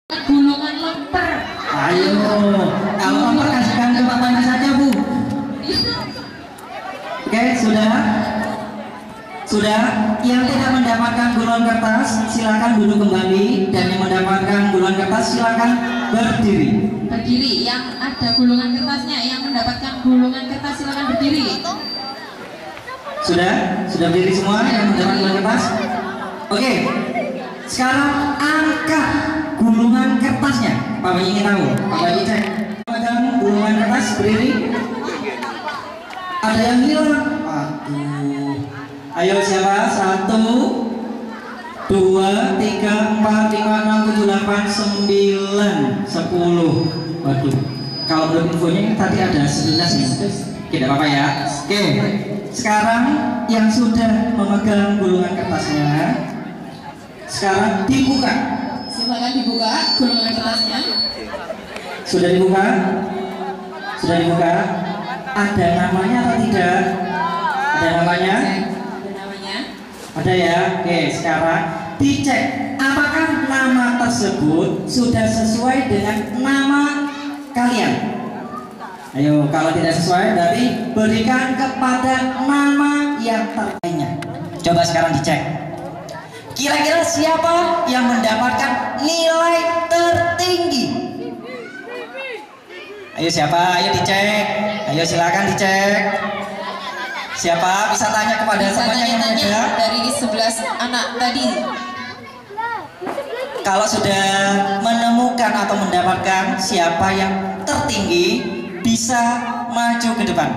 Gulungan lemper. Ayo, kalau lemper kasihkan ke bapaknya saja, Bu. Oke, sudah. Sudah. Yang tidak mendapatkan gulungan kertas silakan duduk kembali, dan yang mendapatkan gulungan kertas silakan berdiri. Berdiri. Yang ada gulungan kertasnya, yang mendapatkan gulungan kertas silakan berdiri. Sudah berdiri semua yang mendapatkan gulungan kertas. Oke. Sekarang angkat gulungan kertasnya. Bapak ingin tahu? Bapak ingin cek. Pegang gulungan kertas berdiri. Ada yang hilang. Aduh. Ayo siapa? 1, 2, 3, 4, 5, 6, 7, 8, 9, 10. Waduh. Kalau menurut infonya tadi ada 11 nih. Tidak apa-apa ya. Oke. Sekarang yang sudah memegang gulungan kertasnya, sekarang dibuka. Silakan dibuka gulungan kertasnya. Sudah dibuka? Sudah dibuka? Ada namanya atau tidak? Ada namanya? Ada namanya. Ada ya? Oke, sekarang dicek apakah nama tersebut sudah sesuai dengan nama kalian. Ayo, kalau tidak sesuai berarti berikan kepada nama yang terbaiknya. Coba sekarang dicek. Kira-kira siapa yang mendapatkan nilai tertinggi? Ayo siapa? Ayo dicek. Ayo silakan dicek. Siapa? Bisa tanya kepada temannya yang ada. Dari 11 anak tadi. Kalau sudah menemukan atau mendapatkan siapa yang tertinggi, bisa maju ke depan.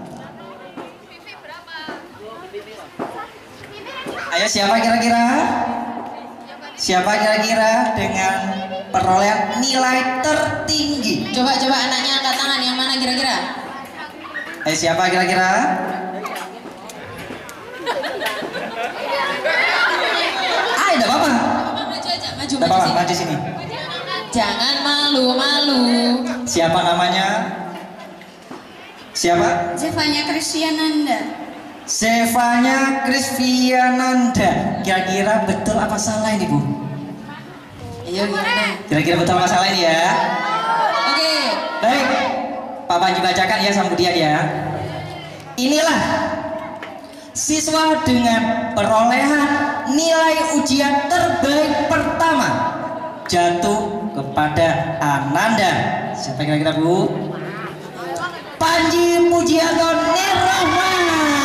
Ayo siapa kira-kira? Siapa kira-kira dengan perolehan nilai tertinggi? Coba anaknya angkat tangan, yang mana kira-kira? Ayo siapa kira-kira? Ah, tidak apa-apa. Maju aja, maju Tidak apa-apa, sini. maju sini. Jangan malu-malu. Siapa namanya? Siapa? Zevanya Kristiananda. Zevanya Kristiananda. Kira-kira betul apa salah ini, Bu? Ayo gimana? Kira-kira betul apa salah ini ya? Oke. Baik, Pak Panji bacakan ya sama kemudian ya. Inilah siswa dengan perolehan nilai ujian terbaik pertama jatuh kepada Ananda. Siapa kira-kira, Bu? Panji Pujianto Nirrahman.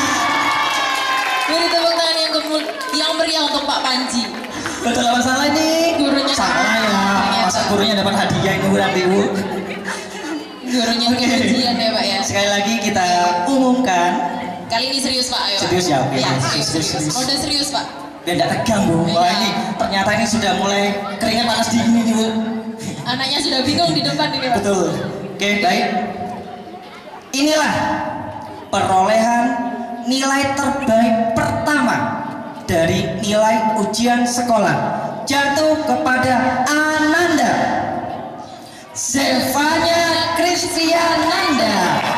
Beri tepuk tangan yang meriah untuk Pak Panji. Betul apa salah ini? Gurunya salah ya. Masa gurunya dapat hadiah ini berarti, Bu? Gurunya ujian ya, Pak ya. Sekali lagi kita umumkan. Kali ini serius, Pak. Ayo, Pak. Serius ya? Oke. Ya, Serius. Oh, udah serius, Pak. Biar tidak tegang, Bu. Wah, ini ternyata ini sudah mulai keringat panas dingin ini, Bu. Anaknya sudah bingung di depan ini, Pak. Betul. Oke, baik. Inilah perolehan nilai terbaik pertama dari nilai ujian sekolah jatuh kepada Ananda. Zevanya Kristiananda.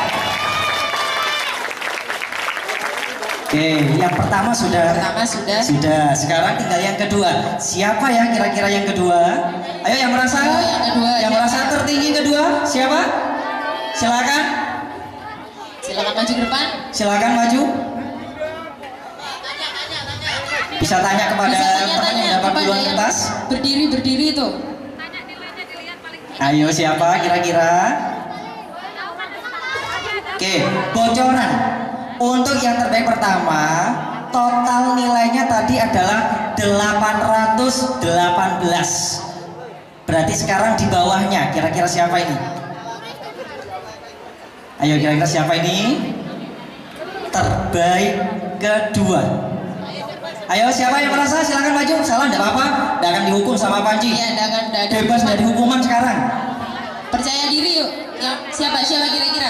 Oke, yang pertama sudah. Sudah. Sekarang tinggal yang kedua. Siapa ya kira-kira yang kedua? Ayo yang merasa? Yang kedua. Yang merasa tertinggi kedua? Siapa? Silakan. Silakan maju ke depan. Silakan maju. Bisa tanya kepada teman yang dapat gulungan kertas. Berdiri itu. Ayo siapa kira-kira? Oke, bocoran. Untuk yang terbaik pertama, total nilainya tadi adalah 818. Berarti sekarang di bawahnya, kira-kira siapa ini? Ayo kira-kira siapa ini? Terbaik kedua. Ayo siapa yang merasa? Silakan maju. Salah enggak apa-apa. Enggak akan dihukum sama Panji. Iya, enggak ada. Bebas dari hukuman sekarang. Percaya diri yuk. Siapa kira-kira?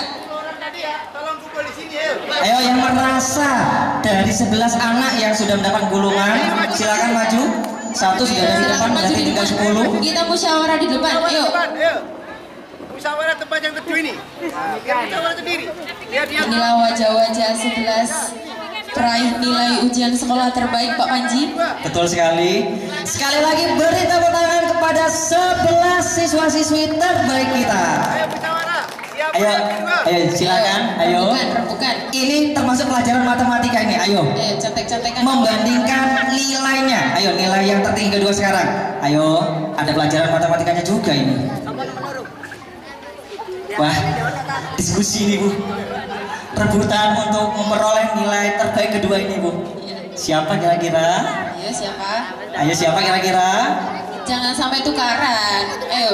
Ayo yang merasa dari 11 anak yang sudah mendapat gulungan, silakan maju. Satu sudah dari depan, berarti tinggal 10. Kita musyawarah di depan. Ayo. Musyawarah tempat yang teduh ini. Musyawarah sendiri. Inilah wajah-wajah 11 peraih nilai ujian sekolah terbaik, Pak Panji. Betul sekali. Sekali lagi beri tepuk tangan kepada 11 siswa-siswi terbaik kita. Ayo musyawarah. Siapa Ayo, yang kedua? ayo silakan. Ayo. Bukan. Ini termasuk pelajaran matematika ini. Ayo. Contek-contekan. Membandingkan nilainya. Ayo, nilai yang tertinggi kedua sekarang. Ayo, ada pelajaran matematikanya juga ini. Wah, diskusi ini Bu. Rebutan untuk memperoleh nilai terbaik kedua ini Bu. Siapa kira-kira? Ayo siapa? Ayo siapa kira-kira? Jangan sampai tukaran. Ayo.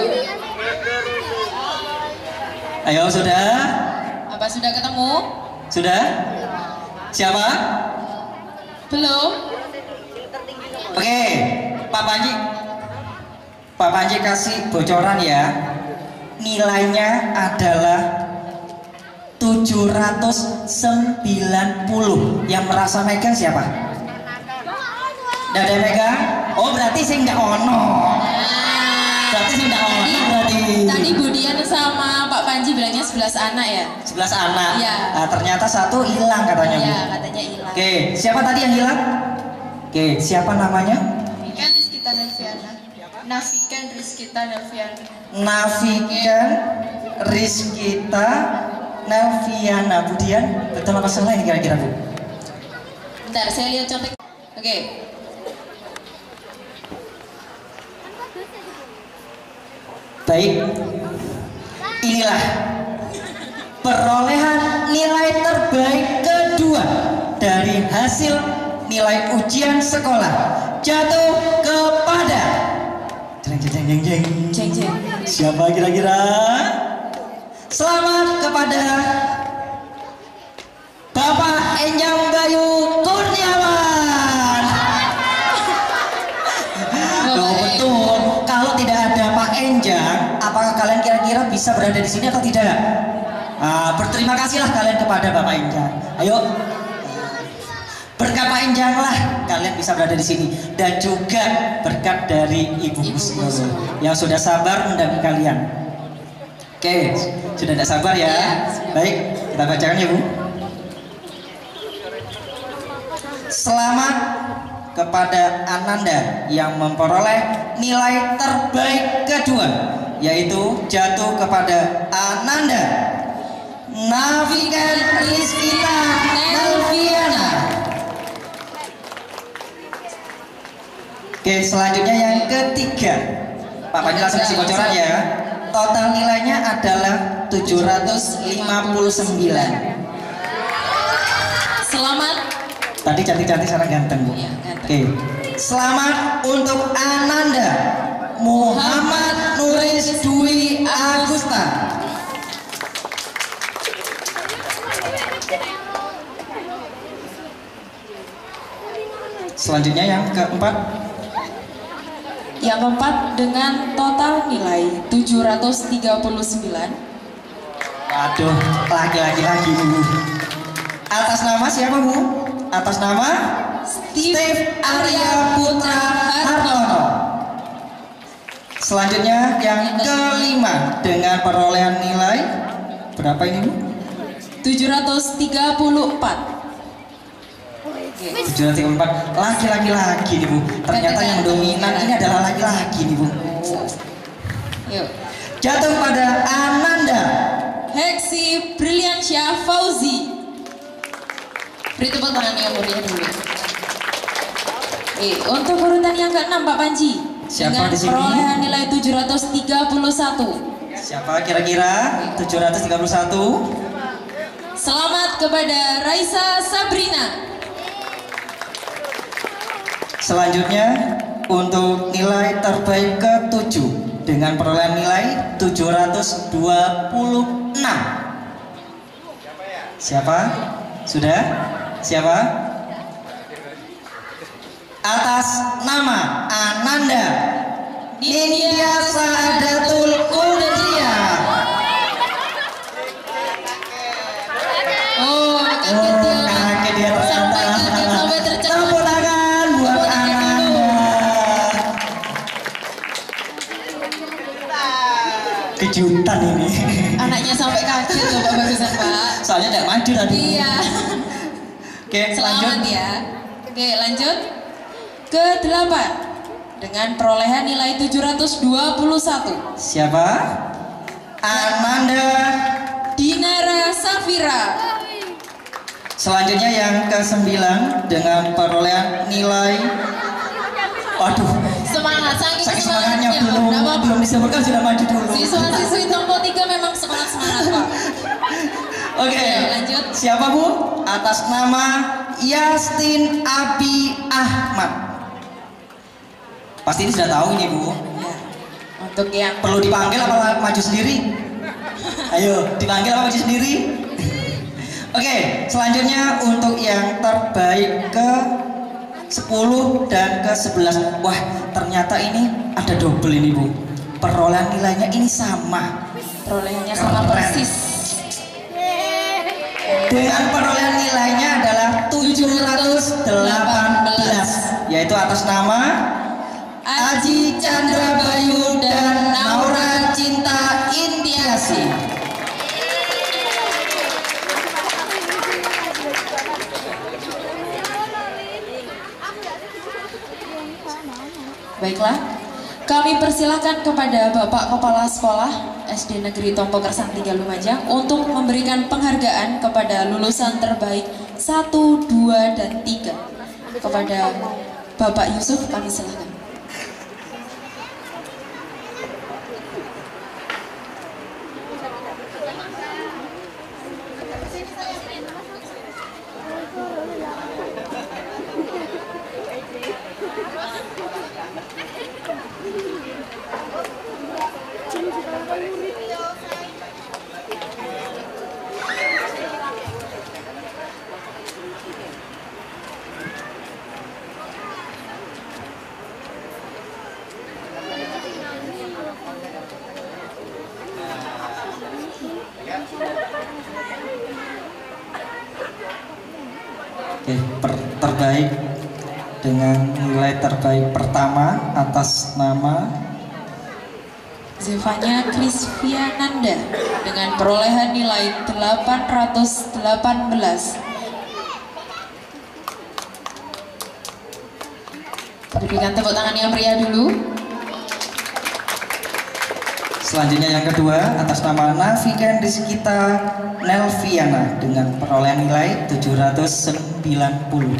Ayo sudah? Apa sudah ketemu? Sudah? Siapa? Belum? Oke, Pak Panji. Pak Panji kasih bocoran ya. Nilainya adalah 790. Yang merasa megang siapa? Nggak ada megang? Oh berarti sih nggak ono. Berarti sih nggak ono berarti. Tadi Bu Dian sama Pak Panji bilangnya 11 anak ya? 11 anak. Iya. Nah, ternyata satu hilang katanya Bu. Iya, katanya hilang. Oke, siapa tadi yang hilang? Oke, siapa namanya? Nafikan Rizkita Nelviana. Nafikan Rizkita Nelviana. Nafikan Rizkita Nelviana. Bu Dian, betul apa salah ini kira-kira Bu? Bentar, saya lihat contek. Oke. Baik, inilah perolehan nilai terbaik kedua dari hasil nilai ujian sekolah jatuh kepada Jeng. siapa kira-kira? Selamat kepada Bapak Enjang Bayu Kurniawan. Loh, betul. Kalau tidak ada Pak Enjang, apakah kalian kira-kira bisa berada di sini atau tidak? Berterima kasihlah kalian kepada Bapak Enjang. Ayo, berkat Pak Enjang lah kalian bisa berada di sini, dan juga berkat dari Ibu Gusno yang sudah sabar mendampingi kalian. Oke, sudah tidak sabar ya? Baik, kita bacakan ya Bu. Selamat kepada Ananda yang memperoleh nilai terbaik kedua, yaitu jatuh kepada Ananda Nafikan Rizkita Nelviana. Oke, selanjutnya yang ketiga. Pak Panji langsung kasih bocoran ya. Total nilainya adalah 759. Selamat. Tadi cantik-cantik, sekarang ganteng Bu. Iya, ganteng. Oke. Selamat untuk Ananda Muhammad Nuris Dwi Agusta. Selanjutnya yang keempat. Yang keempat dengan total nilai 739. Waduh, laki-laki lagi Bu. Atas nama siapa Bu? Atas nama Steve Arya Putra Hartono. Selanjutnya yang kelima dengan perolehan nilai berapa ini Bu? 734. 734. Laki-laki lagi nih Bu. Ternyata yang dominan ini adalah laki-laki nih Bu. Yuk. Jatuh pada Ananda Heksi Briliansyah Fauzi. Beri tepuk tangan yang meriah dulu. Untuk urutan yang ke-6 Pak Panji. Siapa dengan di sini? perolehan nilai 731. Siapa kira-kira? 731. Selamat kepada Raisa Sabrina. Selanjutnya untuk nilai terbaik ke-7 dengan perolehan nilai 726. Siapa? Sudah? Siapa? Atas nama Ananda Nindya Saadatul Udria. Oh, kaget dia. Kaget dia Sampai ternyata. kaget, sampai tercengang. Tepuk tangan buat Ananda. Kejutan ini. Anaknya sampai kaget loh Pak barusan Pak. Soalnya tidak maju tadi. Iya. Oke, Selamat lanjut. ya. Oke, lanjut. Ke-8 dengan perolehan nilai 721. Siapa? Ananda. Dinara Safira. Selanjutnya yang ke-9 dengan perolehan nilai, waduh, Semangat, saking semangatnya belum disebutkan sudah maju dulu. Siswa-siswi kelompok 3 memang semangat Pak. Oke, lanjut. Siapa Bu? Atas nama Yastin Abi Ahmad. Pasti ini sudah tahu ini Bu. Ya. Untuk yang Perlu dipanggil apa maju sendiri? Ayo, dipanggil apa maju sendiri? Oke, selanjutnya untuk yang terbaik ke 10 dan ke 11. Wah, ternyata ini ada double ini Bu. Perolehan nilainya ini sama. perolehannya sama Keren. persis. Dengan perolehan nilainya adalah 718, yaitu atas nama Aji Chandra Bayu dan Naura Cinta Indiasi. Baiklah, kami persilahkan kepada Bapak Kepala Sekolah SD Negeri Tompo Kersang 3 Lumajang untuk memberikan penghargaan kepada lulusan terbaik 1, 2, dan 3. Kepada Bapak Yusuf kami silakan. Oke, terbaik dengan nilai terbaik pertama atas nama Zevanya Krisviananda dengan perolehan nilai 818. Berikan tepuk tangan yang meriah dulu. Selanjutnya yang kedua atas nama Nafikan Rizkita Nelviana dengan perolehan nilai 790.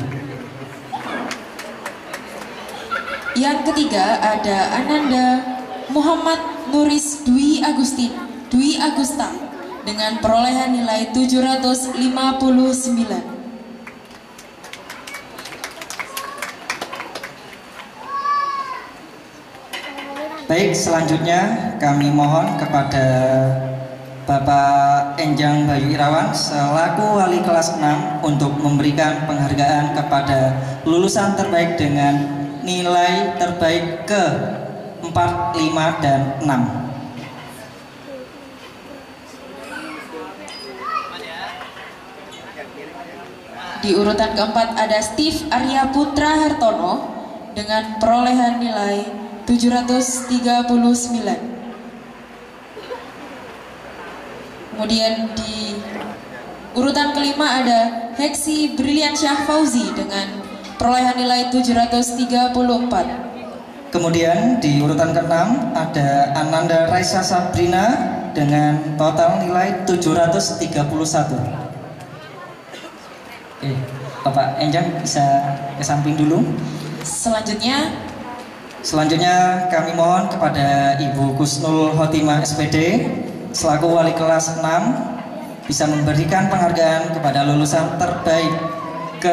Yang ketiga ada Ananda Muhammad Nuris Dwi Agusta dengan perolehan nilai 759. Baik, selanjutnya kami mohon kepada Bapak Enjang Bayu Irawan selaku wali kelas 6 untuk memberikan penghargaan kepada lulusan terbaik dengan nilai terbaik ke 4, 5, dan 6. Di urutan keempat ada Steve Arya Putra Hartono dengan perolehan nilai 739. Kemudian di urutan kelima ada Heksi Briliansyah Fauzi dengan perolehan nilai 734. Kemudian di urutan ke-6 ada Ananda Raisa Sabrina dengan total nilai 731. Oke, Bapak Enjang bisa ke samping dulu. Selanjutnya kami mohon kepada Ibu Kusnul Hotimah SPD selaku wali kelas 6 bisa memberikan penghargaan kepada lulusan terbaik ke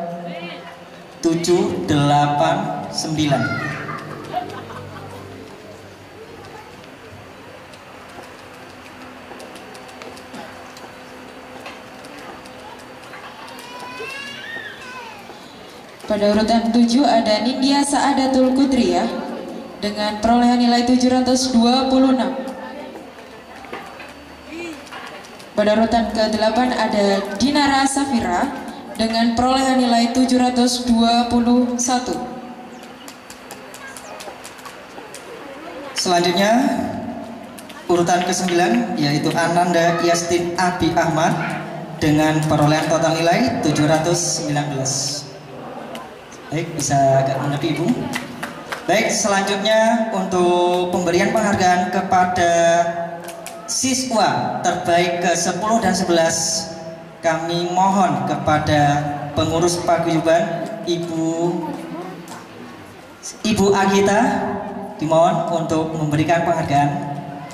7, 8, 9. Pada urutan 7 ada Nindya Saadatul Kudriyah dengan perolehan nilai 726. Pada urutan ke-8 ada Dinara Safira dengan perolehan nilai 721. Selanjutnya urutan ke-9 yaitu Ananda Yastin Abi Ahmad dengan perolehan total nilai 719. Baik, bisa agak menghadapi Ibu. Baik, selanjutnya untuk pemberian penghargaan kepada siswa terbaik ke-10 dan 11, kami mohon kepada pengurus paguyuban Ibu Agita dimohon untuk memberikan penghargaan.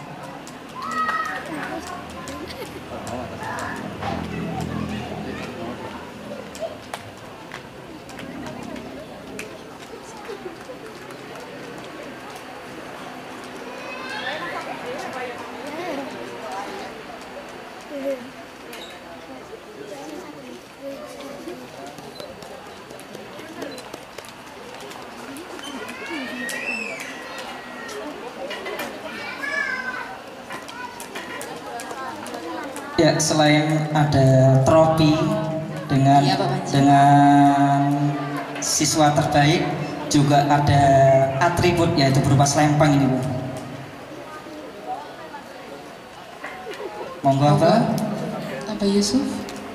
Ya, selain ada trofi dengan siswa terbaik, juga ada atribut yaitu berupa selempang ini, Bu. Monggo Pak Yusuf.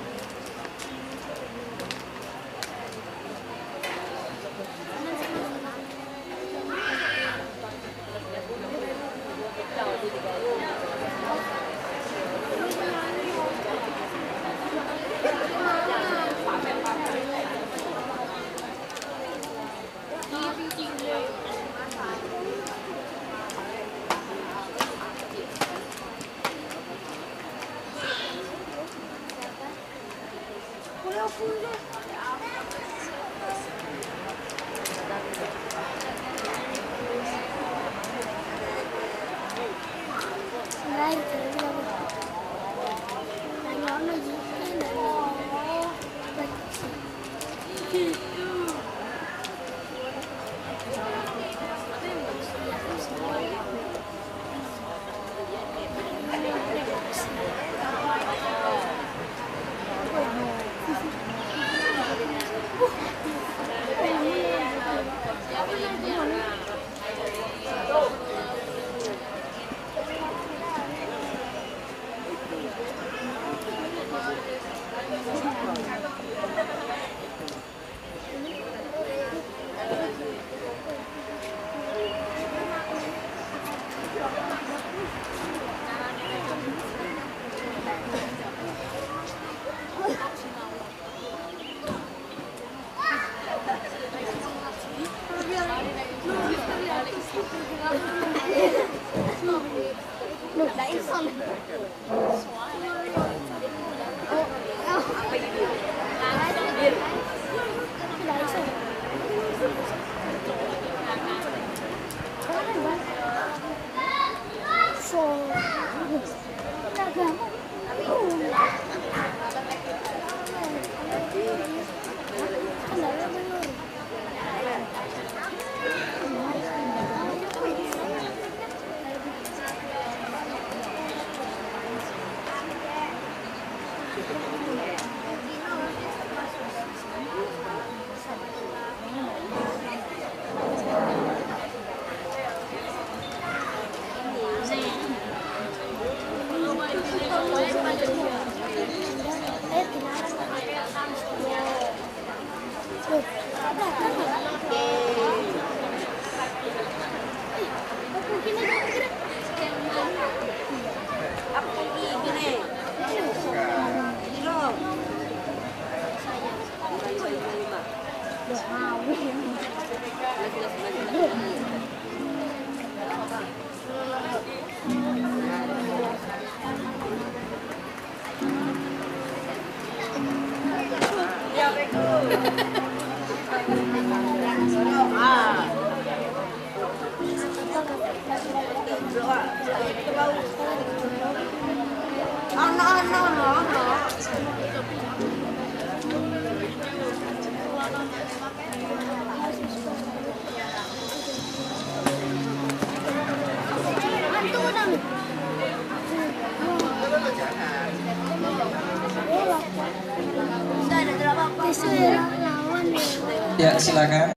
Ya, silakan.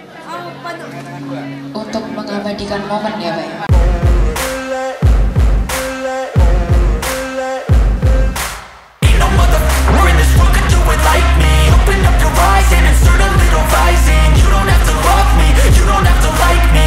Untuk mengabadikan momen ya, Pak. Open up your eyes and insert a little rising. You don't have to love me, you don't have to like me.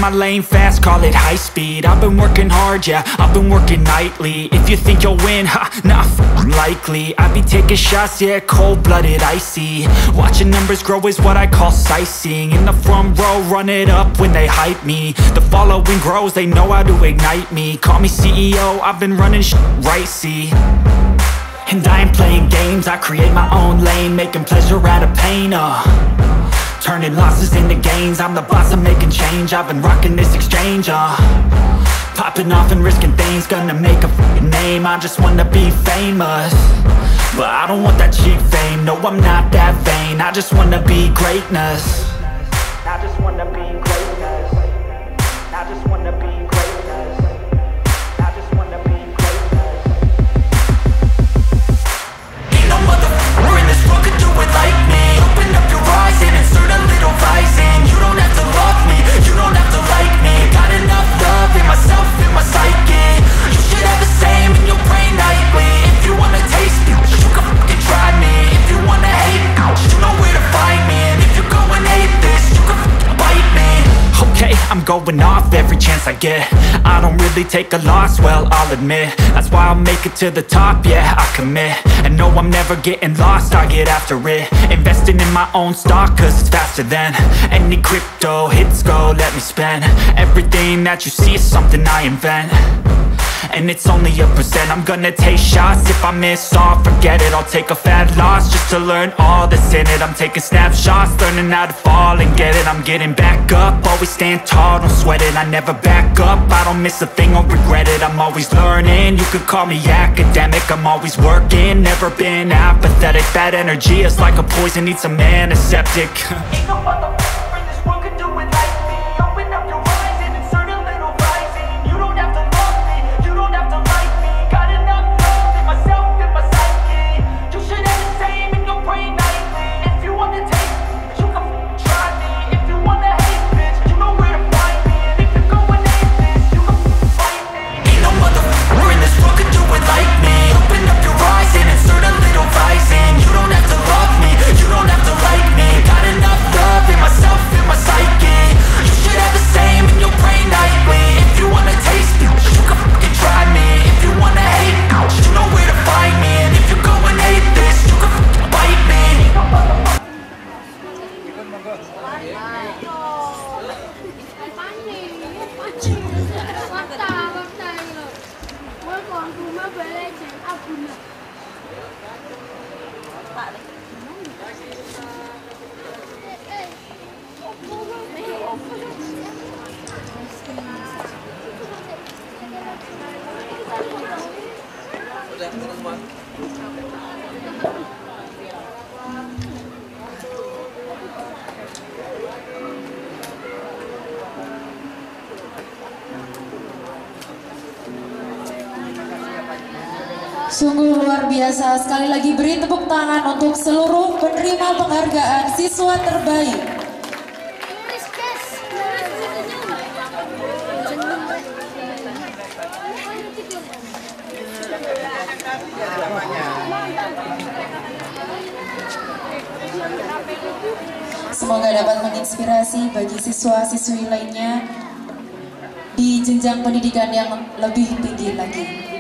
my lane fast, call it high speed. I've been working hard, yeah, I've been working nightly. If you think you'll win, ha, not likely. I be taking shots, yeah, cold-blooded, icy. Watching numbers grow is what I call sightseeing. In the front row, run it up when they hype me. The following grows, they know how to ignite me. Call me CEO, I've been running right, see. And I ain't playing games, I create my own lane, making pleasure out of pain, turning losses into gains. I'm the boss, I'm making change. I've been rocking this exchange, popping off and risking things. Gonna make a name, I just wanna be famous. But I don't want that cheap fame, no, I'm not that vain. I just wanna be greatness. I just wanna be greatness. I just wanna be greatness. I just wanna be greatness. Ain't no motherfucker in this world could do it like me. Open up your eyes and insert a little rising. You don't have to love me, you don't have to like me. Got enough love in myself, in my psyche. You should have the same in your brain nightly. If you wanna taste me, you can fucking try me. If you wanna hate me, you know where to find me. And if you go and hate this, you can fucking bite me. Okay, I'm going off every chance I get. I don't really take a loss, well, I'll admit. That's why I'll make it to the top, yeah, I commit. And no, I'm never getting lost, I get after it. Investing in my own stock, cause it's faster than any crypto hits go, let me spend. Everything that you see is something I invent. And it's only a percent. I'm gonna take shots. If I miss all, forget it. I'll take a fat loss just to learn all that's in it. I'm taking snapshots, learning how to fall and get it. I'm getting back up, always stand tall, don't sweat it. I never back up, I don't miss a thing or regret it. I'm always learning, you could call me academic. I'm always working, never been apathetic. Bad energy is like a poison, needs some antiseptic. Ain't no motherfucker in this world could do it like me. Open up your eyes and insert a little rising. You don't have to love me, you don't have to like me. Got enough love in myself, in my psyche. You should have the same in your brain nightly. If you wanna taste me, you can try me. If you wanna hate bitch, you know where to find me. And if you go and hate this, you can fight me. Ain't no motherfucker in this world could do it like me. Open up your eyes and insert a little rising. You don't have to love me, you don't have to like me. Got enough love in myself, in my psyche. You should have the same in your brain nightly. If you wanna taste me, you can fucking try me. If you wanna hate me, you know where to find me. And if you go and hate this, you can fucking bite me. Sungguh luar biasa. Sekali lagi beri tepuk tangan untuk seluruh penerima penghargaan siswa terbaik. Semoga dapat menginspirasi bagi siswa-siswi lainnya di jenjang pendidikan yang lebih tinggi lagi.